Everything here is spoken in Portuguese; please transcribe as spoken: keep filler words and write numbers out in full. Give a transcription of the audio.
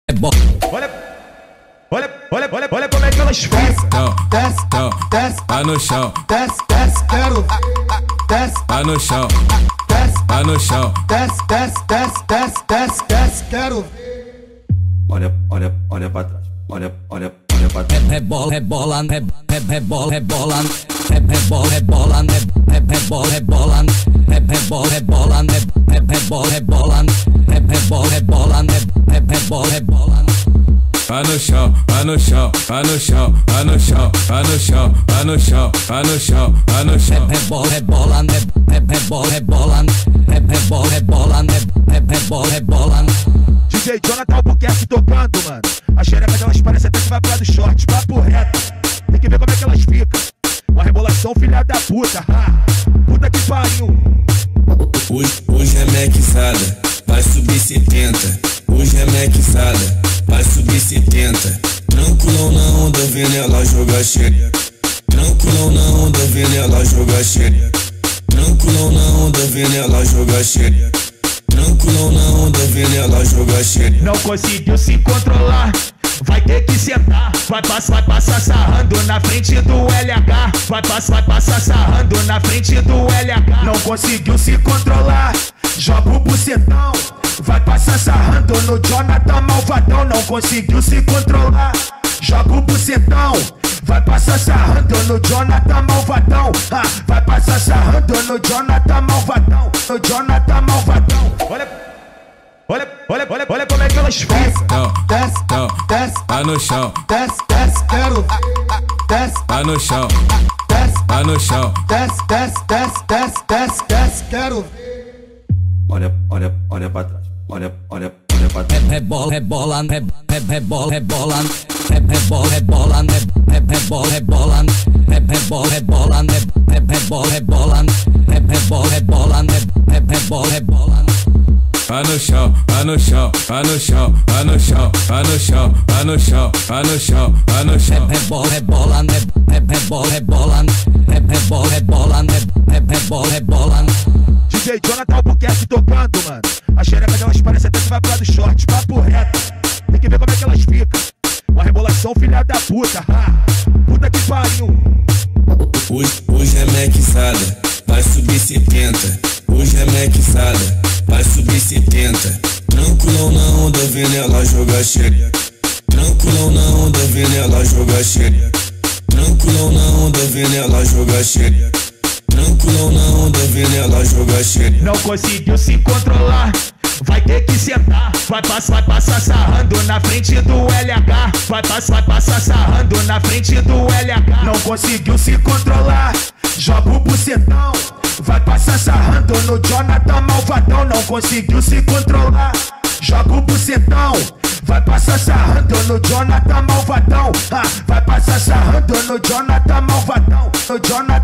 Olha, olha, olha, olha, olha como é que elas ficam. Desce, desce, vai no chão, desce, desce, quero. Desce, vai no chão, desce, vai no chão. desce, desce, desce, desce, desce, desce, quero. Olha, olha, olha pra trás. Olha, olha, olha pra trás. Rebola, rebola, rebola, rebola, rebola, rebola, rebola, rebola, rebola, rebola, rebola, rebola, rebola, rebola, rebola, rebola. Vai no chão, vai no chão, vai no chão, vai no chão, vai no chão, vai no chão, vai no chão, vai no chão. Rebola, rebola, rebola, rebola, rebola, rebola, rebola, rebola. D J Jonathan Albuquerque tocando, mano. A xereca delas parece até que vai pro lado short, papo reto. Tem que ver como é que elas ficam. Uma rebolação, filha da puta. Ha. Puta que pariu. Hoje, hoje é Maxada, vai subir setenta. Hoje é Maxada, vai subir setenta. Tranquilão na onda, vendo ela jogar xereca. Tranquilão na onda, vendo ela jogar xereca. Tranquilão na onda, vendo ela jogar xereca. Tranquilão na onda, vendo ela jogar xereca. Não conseguiu se controlar, vai ter que sentar. Vai passar, vai passar sarrando na frente do L H. Vai passar, vai passar sarrando na frente do L H. Não conseguiu se controlar, joga o bucetão. Vai passar sarrando no Jonathan Malvadão. Não conseguiu se controlar, joga o bucetão. Vai passar sarrando no Jonathan Malvadão. Ah, vai passar sarrando no Jonathan Malvadão. No Jonathan Malvadão. Olha, olha, olha, olha, olha como é que elas ficam. Desce, desce, Vai no chão, desce, desce, quero. Desce, vai no chão, desce, vai no chão. desce, desce, desce, desce, desce, desce, quero. Olha, olha, olha pra trás. Olha, olha, olha pra trás. Rebola, rebola, rebola, rebola, rebola, rebola, rebola, rebola, rebola, rebola, rebola, rebola, rebola, rebola, rebola, rebola. Vai no chão, vai no chão, vai no chão, vai no chão, vai no chão, vai no chão, vai no chão, vai no chão. Rebola, rebola, rebola, rebola, rebola, rebola, rebola, rebola. D J Jonathan Albuquerque tocando, mano. A xereca delas parece até que vai pro lado short, papo reto. Tem que ver como é que elas ficam. Uma rebolação, filha da puta. Ha. Puta que pariu. Hoje, hoje é Maxada, vai subir setenta. Hoje é Maxada, vai subir setenta. Tranquilão na onda, vendo ela jogar xereca. Tranquilão na onda, vendo ela jogar xereca. Tranquilão na onda, vendo ela jogar xereca. Tranquilão na onda, vendo ela jogar xereca. Não conseguiu se controlar, vai ter que sentar. Vai passar, vai passar sarrando na frente do L H. Vai passar, vai passar sarrando na frente do L H. Não conseguiu se controlar, joga o bucetão. Vai passar sarrando no Jonathan Malvadão. Não conseguiu se controlar, joga o bucetão. Vai passar sarrando no Jonathan Malvadão. Ah, vai passar sarrando no Jonathan Malvadão. No Jonathan